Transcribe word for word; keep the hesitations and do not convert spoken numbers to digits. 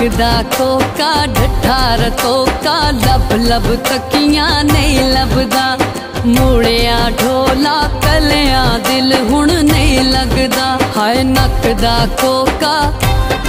दा कोका ढठार तोका लब लब तकियां नहीं लभदा। मूड़िया ढोला कलिया दिल हुण नहीं लगदा। हाय नक दा कोका